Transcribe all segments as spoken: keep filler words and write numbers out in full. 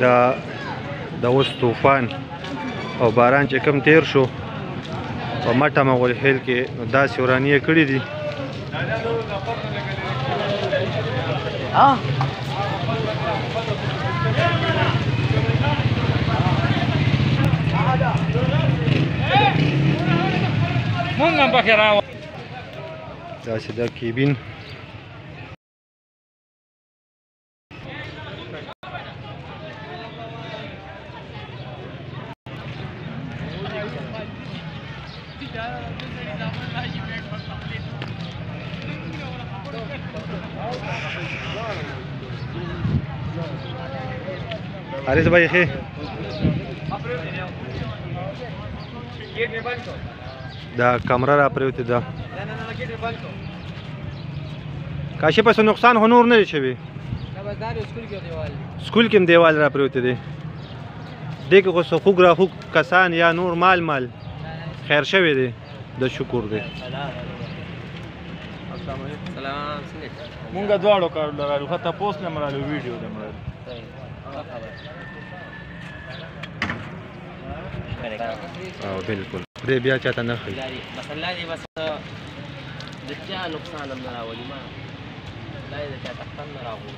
دا د اوس طوفان او باران چې کم تیر شو په مټه مغولخیل کې نو داسې ورانیې کړي دي مونږ هم پکې راو داسې دا کیبین حارث بھائی خیر دا کمره را پریوتې ده کاشفه څه نقصان خو نور نه دی شوی سکول کې هم دیوال را پریوتې دی دې کې خو څه خوږ را خوږ کسان یا نور مال مال خیر شوی دی د شکر دی مونږ دواړو کارو لرالو ښه تپوس نه مرالو ویډیو نه مرالو او بالکل دې بیا چاته نه ښایي مسله دی بس د چا نقصان هم نه راولي ما دا یې د چا تختن نه راغورځي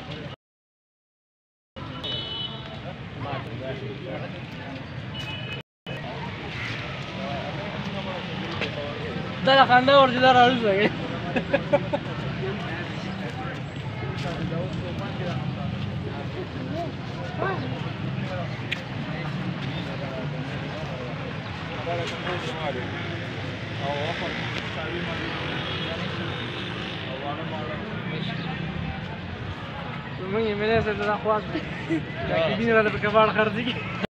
دا د خندا ورځي دا راوځي Mâine, mine să te da coasă. Dacă e bine, dar pe că v-ar hărzi.